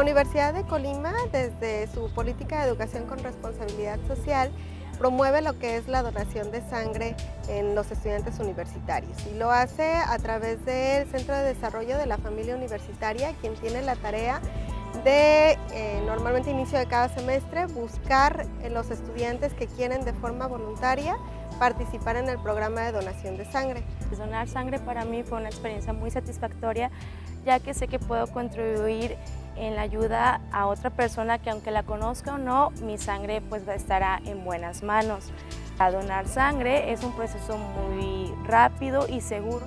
Universidad de Colima, desde su política de educación con responsabilidad social, promueve lo que es la donación de sangre en los estudiantes universitarios y lo hace a través del Centro de Desarrollo de la Familia Universitaria, quien tiene la tarea de, normalmente inicio de cada semestre, buscar los estudiantes que quieren de forma voluntaria participar en el programa de donación de sangre. Donar sangre para mí fue una experiencia muy satisfactoria, ya que sé que puedo contribuir en la ayuda a otra persona que, aunque la conozca o no, mi sangre pues estará en buenas manos. A donar sangre es un proceso muy rápido y seguro.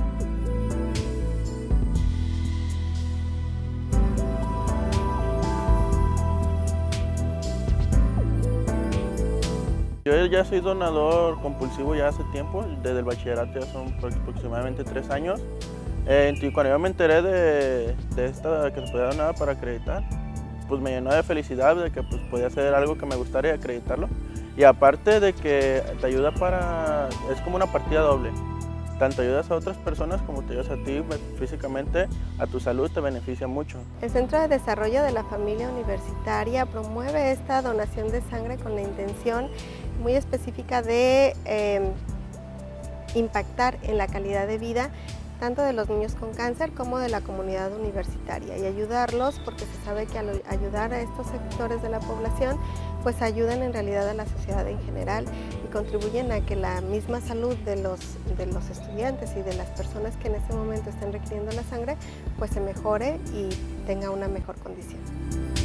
Yo ya soy donador compulsivo ya hace tiempo, desde el bachillerato ya son aproximadamente 3 años. Cuando yo me enteré de esta que se podía donar para acreditar, pues me llenó de felicidad de que pues, podía hacer algo que me gustara y acreditarlo. Y aparte de que te ayuda es como una partida doble. Tanto ayudas a otras personas como te ayudas a ti físicamente, a tu salud te beneficia mucho. El Centro de Desarrollo de la Familia Universitaria promueve esta donación de sangre con la intención muy específica de impactar en la calidad de vida tanto de los niños con cáncer como de la comunidad universitaria y ayudarlos, porque se sabe que al ayudar a estos sectores de la población pues ayudan en realidad a la sociedad en general y contribuyen a que la misma salud de los estudiantes y de las personas que en ese momento están requiriendo la sangre pues se mejore y tenga una mejor condición.